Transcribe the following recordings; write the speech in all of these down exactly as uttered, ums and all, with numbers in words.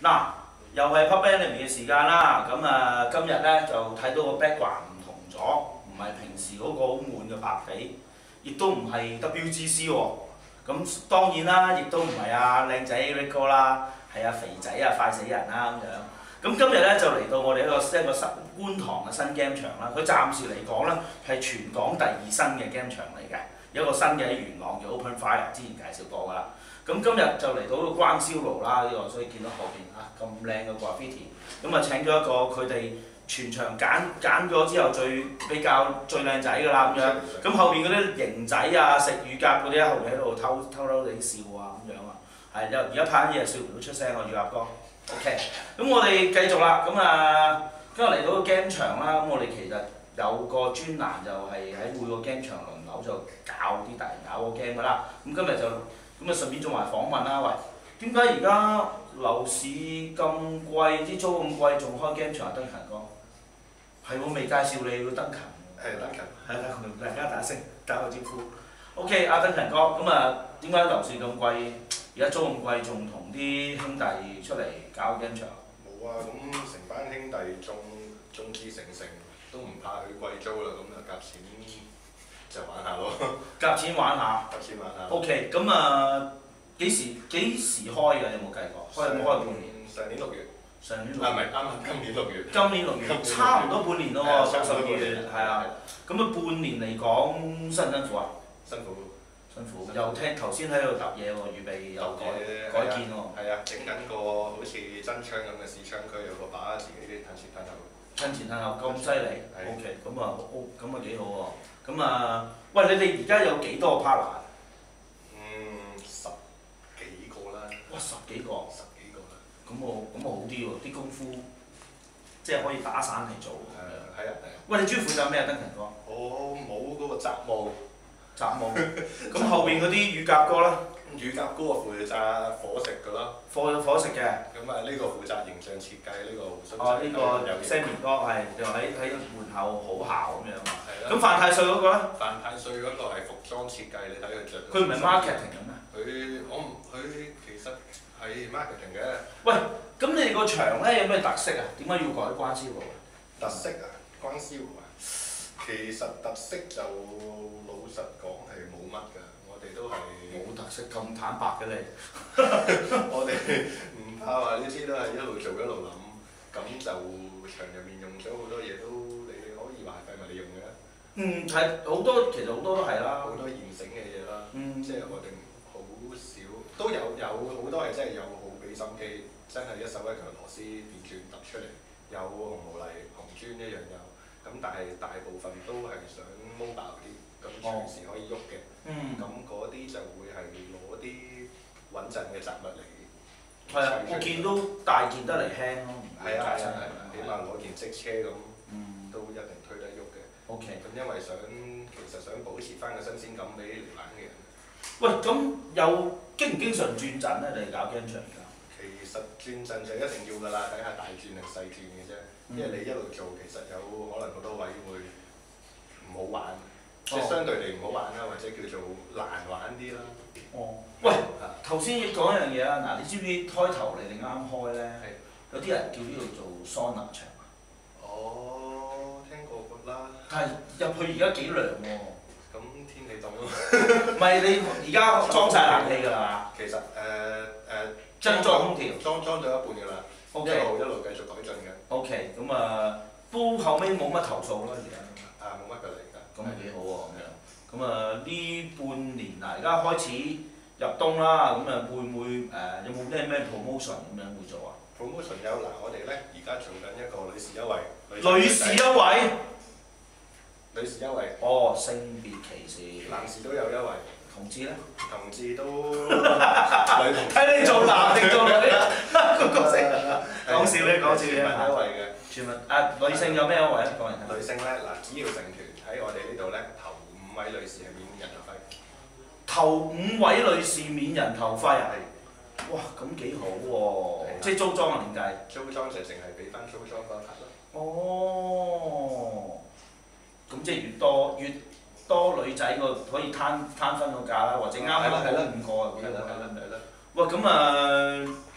嗱，又係 Pop Enemy 嘅時間啦。咁啊，今日咧就睇到個 background 唔同咗，唔係平時嗰個好悶嘅白匪，亦都唔係 W G C 喎。咁當然啦，亦都唔係阿靚仔 Rick 哥啦，係阿肥仔啊快死人啦咁樣。咁今日咧就嚟到我哋一個一個新觀塘嘅新 game 場啦。佢暫時嚟講咧係全港第二新嘅 game 場嚟嘅，有一個新嘅喺元朗叫 Open Fire， 之前介紹過㗎啦。咁今日就嚟到個關燒爐啦，呢個所以見到後邊啊咁靚嘅 graffiti， 咁啊請咗一個佢哋全場揀揀咗之後最比較最靚仔㗎啦咁樣。咁後邊嗰啲型仔啊、食乳鴿嗰啲後邊喺度偷偷偷地笑啊咁樣啊，係有而家拍緊嘢笑唔到出聲喎，乳鴿哥。OK， 咁我哋繼續啦。咁啊，今日嚟到個 game 場啦，咁我哋其實有個專欄就係喺每個 game 場輪流就教啲大人搞個 game 㗎啦。咁今日就咁啊，順便做埋訪問啦。喂，點解而家樓市咁貴，啲租咁貴，仲開 game 場啊？登勤哥，係喎，未介紹你個登勤。 係登勤。係啦，同大家打聲打個招呼。OK， 阿登勤哥，咁啊，點解樓市咁貴？而家租咁貴，仲同啲兄弟出嚟搞 game 場？ 冇啊，咁成班兄弟眾眾志成城，都唔怕去貴租啦，咁就夾錢就玩下咯。 夾錢玩下。 夾錢玩下。 OK， 咁啊幾時幾時開㗎？有冇計過？開有冇開半年？ 上年六月。 上年六月。 啊唔係，啱啱今年六月。 今年六月，差唔多半年咯喎，十二月係啊。咁啊半年嚟講，辛唔辛苦啊？ 辛苦。 辛苦。又聽頭先喺度揼嘢喎，預備又改改建喎。 係啊，整緊個好似真槍咁嘅試槍區，有個把自己啲褪前褪後。 褪前褪後咁犀利 ？OK， 咁啊 O， 咁啊幾好喎。咁啊，喂，你哋而家有幾多個 partner？ 嗯，十幾個啦。 哇，十幾個。 十幾個啦。 咁我咁我好啲喎，啲功夫即係可以打散嚟做。 係啊係啊。 喂，你主要負責咩啊，登勤哥？ 我冇嗰個雜務。 雜務。咁後邊嗰啲乳鴿哥咧？ 乳鴿哥啊負責伙食㗎咯。 伙伙食嘅。 咁啊呢個負責形象設計，呢個胡鬚仔。 哦，呢個 Sammy 哥係就喺喺門口好姣咁樣啊。 係啦。 咁犯太歲嗰個咧？ 犯太歲嗰個係服裝設計，你睇佢着。 佢唔係 marketing 嘅咩？ 佢我唔佢其實係 marketing 嘅。 喂，咁你哋個場咧有咩特色啊？點解要改關燒爐啊？ 特色啊，關燒爐啊，其實特色就老實講係冇乜㗎，我哋都係冇特色咁坦白嘅你。 我哋唔怕話呢啲都係一路做一路諗，咁就場入面用咗好多嘢都你可以話係廢物利用嘅。 嗯，係好多，其實好多都係啦。 好多現成嘅嘢啦， 嗯、 即係我哋好少都有有好多係真係有好俾心機，真係一手一腳螺絲電鑽揼出嚟，有紅毛泥、紅磚一樣有。咁但係大部分都係想 mobile 啲，咁隨時可以喐嘅。咁嗰啲就會係攞啲穩陣嘅雜物嚟。 係啊，我見到大件得嚟輕咯。 係啊係啊係啊，起碼攞件積車咁， 嗯、 都一定推得喐嘅。 OK。 咁因為想其實想保持翻個新鮮感俾嚟玩嘅人。 喂，咁又經唔經常轉陣咧？你哋搞 game 場而家？ 其實轉陣就一定要㗎啦，睇下大轉定細轉嘅啫。因為你一路做，其實有可能好多位會唔好玩，即係相對地唔好玩啦，或者叫做難玩啲啦。 哦。喂，頭先講一樣嘢啦，嗱，你知唔知開頭你哋啱開咧，有啲人叫呢度做桑拿場啊？ 哦，聽過㗎啦。 但係入去而家幾涼喎。 咁天氣凍咯。 唔係你而家裝晒冷氣㗎啦？ 其實誒誒。 真裝空調， 裝裝咗一半㗎啦， okay. 一路一路繼續改進嘅。 OK， 咁啊都後尾冇乜投訴啦，而家。 啊，冇乜㗎啦，而家。 咁咪幾好喎咁樣。咁啊呢半年嗱，而家開始入冬啦，咁啊會唔會誒、呃、有冇咩咩 promotion 咁樣會做啊 ？promotion 有嗱，我哋咧而家做緊一個女士優惠。 女士優惠。 女士優惠。 哦，性別歧視。 男士都有優惠。 同志咧？ 同志都女同。 睇你做男定做女啊？個角色。講笑咧，講笑啫。 全民優惠嘅。 全民啊！女性有咩優惠啊？講嚟聽。 女性咧嗱，只要成團喺我哋呢度咧，頭五位女士係免人頭費。 頭五位女士免人頭費啊！哇，咁幾好喎！即係租裝啊？點計？ 租裝就淨係俾翻租裝嗰一 part 咯。 哦。咁即係越多越。多女仔個可以攤攤分個價啦，或者啱啱好五個啊， 係啦係啦係啦。 喂，咁啊呢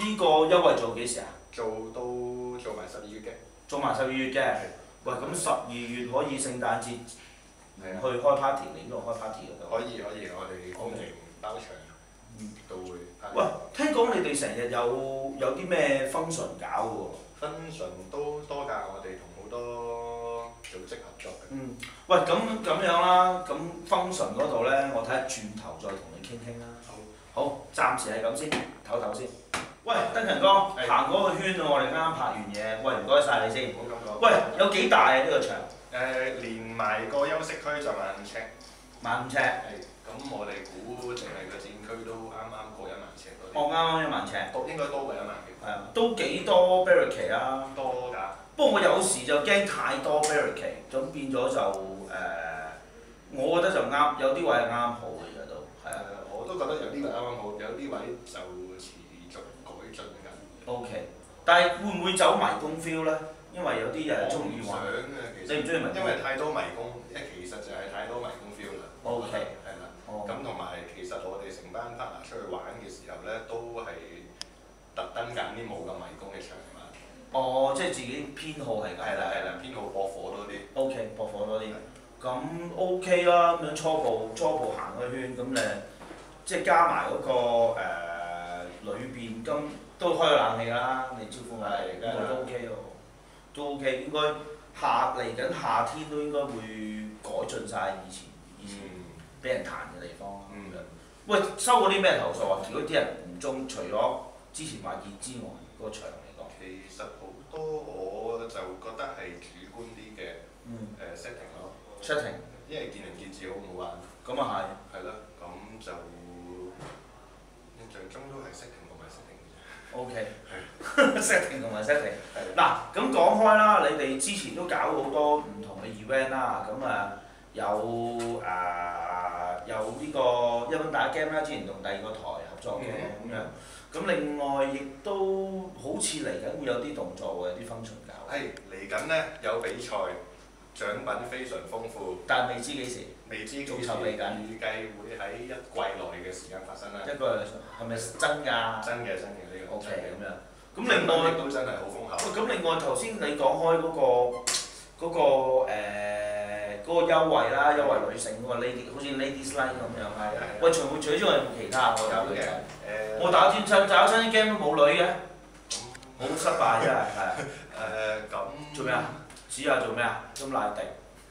呢個優惠做幾時啊？ 做到做埋十二月嘅。 做埋十二月嘅。喂，咁十二月可以聖誕節去開 party，你呢度開 party 嗰度。 可以可以，我哋歡迎包場都會。 喂，聽講你哋成日有有啲咩 function 搞喎 ？function 都多㗎，我哋同好多組織合作嘅。 嗯。喂，咁咁樣啦，咁 function 嗰度咧，我睇下轉頭再同你傾傾啦。好。好，暫時係咁先，唞唞先。喂，登勤哥，行嗰個圈啊！我哋啱啱拍完嘢，喂，唔該晒你先。 唔好咁講。 喂，有幾大啊呢個場？ 誒，連埋個休息區就萬五尺。 萬五尺。 係。咁我哋估淨係個展區都啱啱過一萬尺嗰啲。 哦，啱啱一萬尺。 都應該多過一萬嘅。 係啊，都幾多 barricade 啊？ 多㗎。 不過我有時就驚太多 barricade，咁變咗就誒、呃，我覺得就啱，有啲位係啱好嘅而家都。係啊。 我都覺得有啲位啱啱好，有啲位就持續改進緊。O K， 但係會唔會走迷宮 feel 咧？因為有啲人中意玩。 想啊，其實。 你唔中意迷宮？ 因為太多迷宮，因為其實就係太多迷宮 feel 啦。 O K。 係啦。咁同埋其實我哋成班 partner 出去玩嘅時候咧，都係特登揀啲冇咁迷宮嘅場玩。 哦，即係自己偏好係咁。 係啦係啦，偏好駁火多啲。 O K，駁火多啲。咁 O K 啦，咁樣初步初步行個圈，咁誒，即係加埋嗰、那個誒裏邊，咁、呃、都開咗冷氣啦，你招呼我哋，咁都 O K 喎，都 O K， 應該夏嚟緊夏天都應該會改進晒以前以前俾人彈嘅地方。 嗯。 喂，收過啲咩投訴啊？如果啲人唔中，除咗之前話熱之外，個場嚟講。 其實好多我就覺得係主觀啲嘅誒 setting 咯。 setting。 因為見仁見智好唔好玩。 咁啊係。係咯，咁就印象中都係 setting 同埋 setting 嘅啫。 O K。setting 同埋 setting。嗱，咁講開啦，你哋之前都搞好多唔同嘅 event 啦，咁啊有誒、呃、有呢個一蚊打 game 啦，之前同第二個台合作嘅咁樣。咁另外亦都好似嚟緊會有啲動作喎，有啲 function 搞。 係嚟緊呢，有比賽，獎品非常豐富。 但係未知幾時。 未知幾時。 仲籌備緊。 預計會喺一季內嘅時間發生啦。 一個係咪真㗎？ 真嘅真嘅呢個。 O K 咁樣。咁另外都真係好豐厚。 咁另外頭先你講開嗰個嗰個誒嗰個優惠啦，優惠女性嗰個 lady， 好似 ladies line 咁樣。係係。喂，除除咗有冇其他？ 有嘅。誒。 我打轉親打親啲 game 都冇女嘅，好失敗真係係。 誒咁。 做咩啊？指下做咩啊？咁賴地。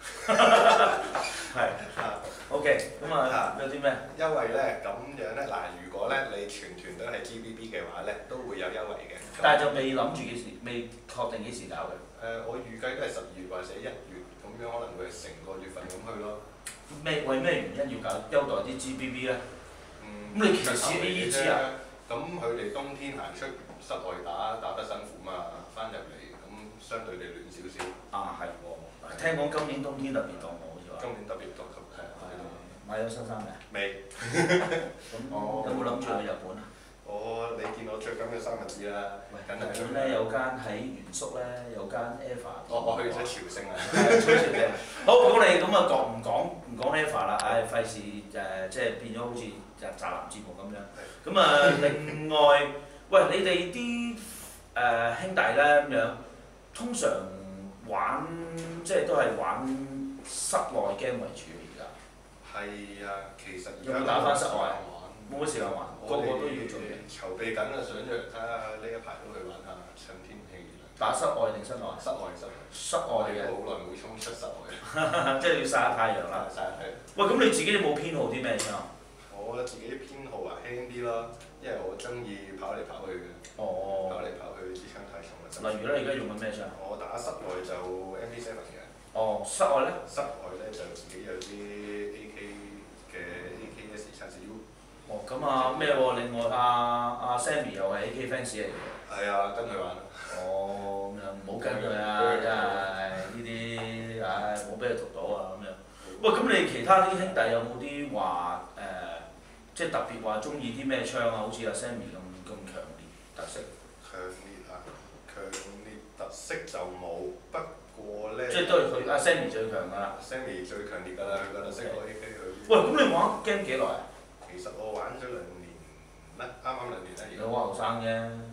係。O K， 咁啊有啲咩優惠咧？咁樣咧嗱，如果咧你全團都係 G B B 嘅話咧，都會有優惠嘅。 但係就未諗住幾時，未確定幾時搞嘅。 誒，我預計都係十二月或者一月，咁樣可能會成個月份咁去咯。 咩為咩原因要搞優待啲 G B B 咧？ 嗯。 咁你其實似 A E G 啊？ 咁佢哋冬天行出室外打打得辛苦嘛，翻入嚟咁相對地暖少少。 啊係喎，聽講今年冬天特別凍喎，好似話。 今年特別凍，係啊。 買咗新衫未？ 未。 咁有冇諗住去日本啊？ 我你見我着緊嘅衫就知啦。 喂，日本咧有間喺原宿咧有間 Eva。 我我去咗朝聖啊。 係去朝聖。好，咁你咁啊講唔講唔講 Eva 啦？唉，費事誒即係變咗好似宅宅男節目咁樣。咁啊，另外，喂，你哋啲誒兄弟咧咁樣，通常玩即係都係玩室內 game 為主而家。係啊，其實有冇打翻室外？冇乜時間玩，個個都要做嘅。 籌備緊啊，想約睇下呢一排都去玩下趁天氣熱。 打室外定室內？室外室外。 室外嘅。 好耐冇衝出室外。 即係要曬下太陽啦。 曬下太陽。喂， 咁你自己有冇偏好啲咩槍？ 我自己偏好啊輕啲咯，因為我中意跑嚟跑去嘅。 哦。 跑嚟跑去支槍太重啦。 例如咧，而家用緊咩槍？ 我打室內就 M P 七 嘅。 哦，室外咧？ 室外咧就自己有啲 A K 嘅 A K S 叉燒。哦， 咁啊咩喎？另外阿阿 Sammy 又係 A K fans 嚟嘅。 係啊，跟佢玩。 哦，咁樣唔好跟佢啊！真係呢啲，唉，唔好俾佢讀到啊咁樣。喂，咁你其他啲兄弟有冇啲話誒，即係特別話中意啲咩槍啊？好似阿 Sammy 咁咁強烈特色。 強烈啊！強烈特色就冇，不過咧。即係都係佢阿 Sammy 最強㗎啦。 Sammy 最強烈㗎啦，佢覺得識攞 A K 佢。 喂，咁你玩 game 幾耐啊？ 其實我玩咗兩年啦，啱啱兩年啦。 你好後生啫。 係啊，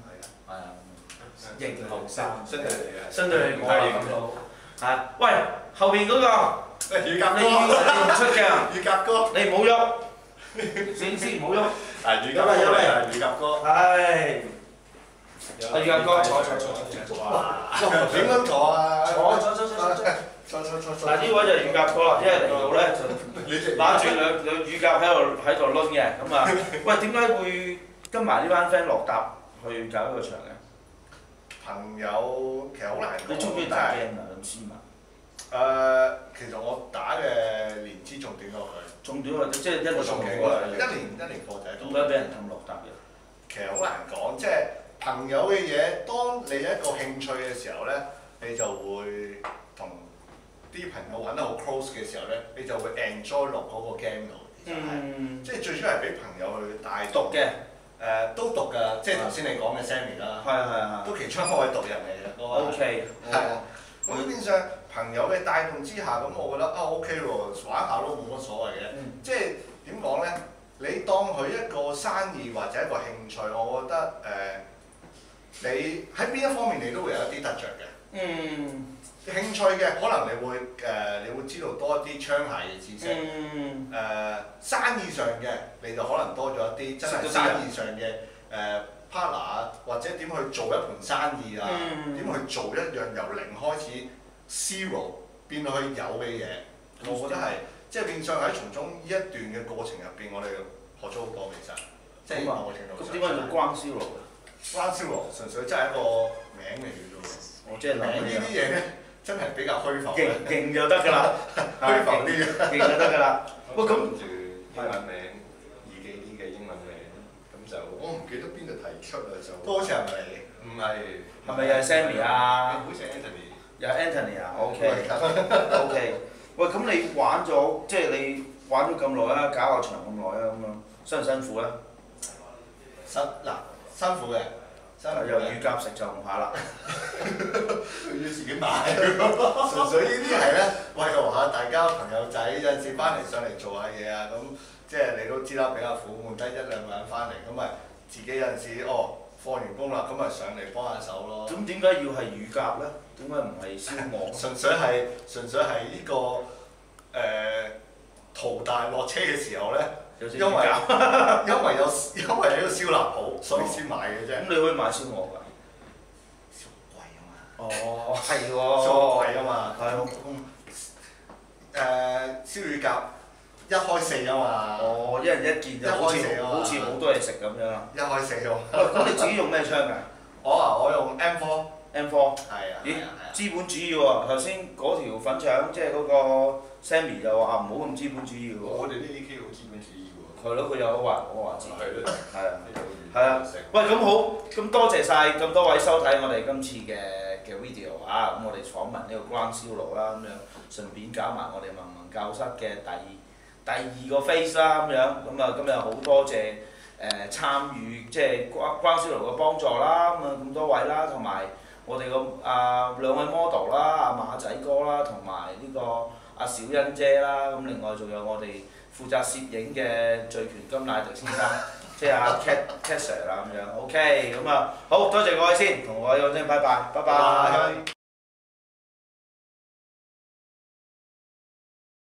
係啊，型後生， 相對嚟嘅， 相對嚟講係咁咯。係，喂，後邊嗰個， 誒乳鴿你你唔出鏡， 乳鴿哥， 你唔好喐，先先唔好喐。 啊乳鴿哥嚟啊乳鴿哥， 係。阿乳鴿哥坐坐坐坐。 哇！點樣坐啊？ 坐坐坐坐坐。 坐坐坐坐。 嗱呢位就係乳鴿哥啦，一嚟到咧就攬住兩兩乳鴿喺度喺度攆嘅，咁啊，喂點解會跟埋呢班 friend 落搭去搞一個場嘅？ 朋友其實好難講。 你中唔中意打 game 啊？咁斯文？ 誒，其實我打嘅年資仲短過佢。 仲短過即係一個仲鐘幾個一年一年課仔點解俾人氹落搭嘅？ 其實好難講，即係朋友嘅嘢，當你一個興趣嘅時候咧，你就會同啲朋友玩得好 close 嘅時候咧，你就會 enjoy 落嗰個 game 度。其實係，即係最主要係俾朋友去帶讀嘅。 誒都讀㗎，即係頭先你講嘅 Sammy 啦， 係係係。 都其中一位讀人嚟嘅嗰個。 O K。 係啊，咁變相朋友嘅帶動之下，咁我覺得啊 OK 喎，玩下都冇乜所謂嘅。即係點講咧？你當佢一個生意或者一個興趣，我覺得誒、你喺邊一方面你都會有一啲得着嘅。 嗯。 興趣嘅可能你會誒、你會知道多啲槍械嘅知識。 嗯。 誒、生意上嘅你就可能多咗一啲真係生意上嘅誒 partner 啊，或者點去做一盤生意啊，點、去做一樣由零開始 zero 變到去有嘅嘢，我覺得係即係變相喺從中呢一段嘅過程入邊，我哋學咗好多其實，即係某個程度上。 咁點解叫關燒爐嘅？ 關燒爐純粹真係一個名嚟嘅啫喎。 我即係諗名呢啲嘢咧，真係比較虛浮。 勁勁就得㗎啦， 虛浮啲嘅。 勁就得㗎啦。喂咁。 住英文名，易記啲嘅英文名，咁就我唔記得邊度提出啦，就都好似係咪？ 唔係係咪又係 Sammy 啊？ 好似 Anthony。 有 Anthony 啊 ，OK，OK。喂，咁你玩咗，即係你玩咗咁耐啦，搞個場咁耐啦，咁樣辛唔辛苦咧？ 辛嗱辛苦嘅，辛苦嘅。 有乳鴿食就唔怕啦。 要自己買。純粹呢啲係咧，慰勞下大家朋友仔，有陣時翻嚟上嚟做下嘢啊，咁即係你都知啦，比較苦悶，得一兩個人翻嚟，咁咪自己有陣時哦放完工啦，咁咪上嚟幫下手咯。 咁點解要係乳鴿咧？點解唔係燒鵝？ 純粹係純粹係呢、個誒、淘大落車嘅時候咧，因為因為有因為有一個燒臘鋪，所以先買嘅啫。 咁你可以買燒鵝㗎。 燒貴啊嘛。 哦，係喎。 燒貴啊嘛。 係喎。 誒燒乳鴿一開四啊嘛。 哦，一人一件就好似一開四啊嘛好似好多嘢食咁樣。 一開四喎。 喂，咁你自己用咩槍㗎我啊，我用 M 四。 ？M 四。 係啊。 咦係啊係啊資本主義喎，頭先嗰條粉腸即係嗰個 Sammy 就話唔好咁資本主義喎。 我哋呢 A K 好資本主義喎。 係咯，佢有話我話知。 係咯。 係啊。 係係啊。喂，咁好，咁多謝晒咁多位收睇我哋今次嘅嘅 video 啊！咁我哋訪問呢個關燒爐啦，咁樣順便搞埋我哋文文教室嘅第第二個 face 啦，咁樣咁啊，今日好多謝誒、呃、參與即係關關燒爐嘅幫助啦，咁啊咁多位啦，同埋我哋個啊兩位 model 啦，阿馬仔哥啦，同埋呢個阿小欣姐啦，咁另外仲有我哋負責攝影嘅醉拳金乃迪先生。即係阿 Cat Cat Sir 啦咁樣，OK，咁啊好多謝各位先，同我講聲拜拜，拜拜。